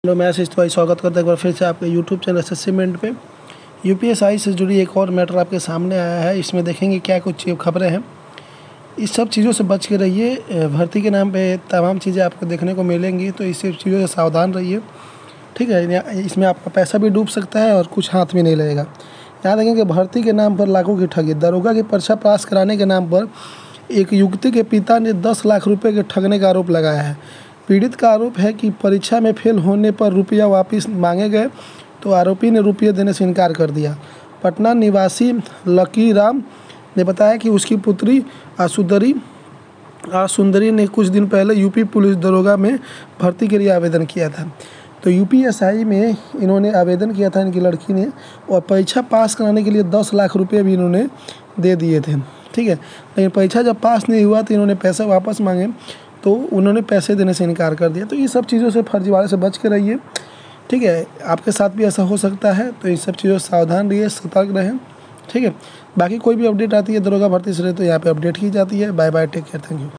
Hello, मैं आशीष तिवारी स्वागत करता हूं एक बार फिर से आपके यूट्यूब चैनल असेसमेंट पे। यूपीएसआई से जुड़ी एक और मैटर आपके सामने आया है। इसमें देखेंगे क्या कुछ खबरें हैं। इस सब चीज़ों से बच के रहिए। भर्ती के नाम पे तमाम चीज़ें आपको देखने को मिलेंगी, तो इस सब चीज़ों से सावधान रहिए, ठीक है। इसमें आपका पैसा भी डूब सकता है और कुछ हाथ में नहीं लगेगा। याद रखें कि भर्ती के नाम पर लाखों की ठगी। दरोगा की परीक्षा पास कराने के नाम पर एक युवती के पिता ने 10 लाख रुपये के ठगने का आरोप लगाया है। पीड़ित का आरोप है कि परीक्षा में फेल होने पर रुपया वापस मांगे गए, तो आरोपी ने रुपये देने से इनकार कर दिया। पटना निवासी लकी राम ने बताया कि उसकी पुत्री आसुंदरी ने कुछ दिन पहले यूपी पुलिस दरोगा में भर्ती के लिए आवेदन किया था। तो यूपीएसआई में इन्होंने आवेदन किया था, इनकी लड़की ने, और परीक्षा पास कराने के लिए 10 लाख रुपये भी इन्होंने दे दिए थे, ठीक है। लेकिन परीक्षा जब पास नहीं हुआ तो इन्होंने पैसे वापस मांगे, तो उन्होंने पैसे देने से इनकार कर दिया। तो ये सब चीज़ों से, फर्जीवाड़े से बच के रहिए, ठीक है। आपके साथ भी ऐसा हो सकता है, तो इन सब चीज़ों से सावधान रहिए, सतर्क रहें, ठीक है। बाकी कोई भी अपडेट आती है दरोगा भर्ती से तो यहाँ पे अपडेट की जाती है। Bye bye, take care, thank you.